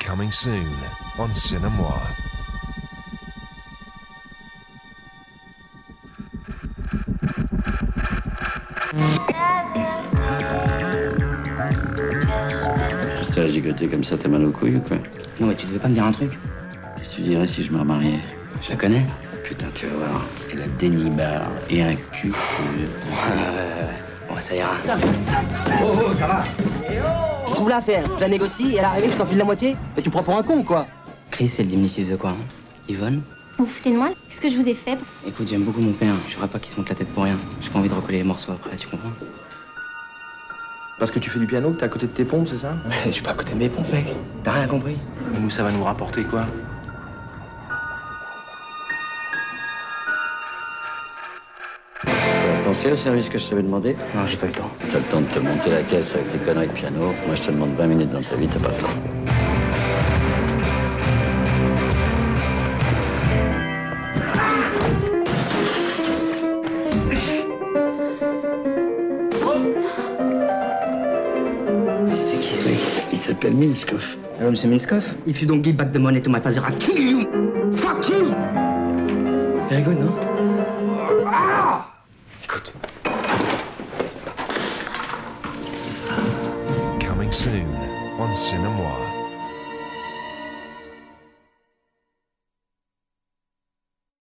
Coming soon on Cinéma. Tu t'es gigoté comme ça, t'as mal aux couilles ou quoi? Non mais tu devais pas me dire un truc? Qu'est-ce que tu dirais si je me remariais? Je la connais. Putain, tu vas voir. Elle a des nibards et un cul. Bon, ça ira. Oh, ça va. Je trouve l'affaire. Je la négocie et elle arrive, je t'enfile la moitié. Mais tu me prends pour un con ou quoi? Chris, c'est le diminutif de quoi, hein? Yvonne? Vous vous foutez de moi? Qu'est-ce que je vous ai fait? Écoute, j'aime beaucoup mon père. Je ferai pas qu'il se monte la tête pour rien. J'ai pas envie de recoller les morceaux après, tu comprends? Parce que tu fais du piano, que t'es à côté de tes pompes, c'est ça? Je suis pas à côté de mes pompes, mec. T'as rien compris? Et nous, ça va nous rapporter quoi? T'as pensé au service que je t'avais demandé? Non, j'ai pas eu le temps. T'as le temps de te monter la caisse avec tes conneries de piano. Moi, je te demande 20 minutes dans ta vie, t'as pas le temps. C'est qui ce mec? Il s'appelle Minskov. Hello, Monsieur Minskov. If you don't give back the money to my father, I'll kill you! Fuck you! Very good, non? Écoute. Coming soon on Cinéma.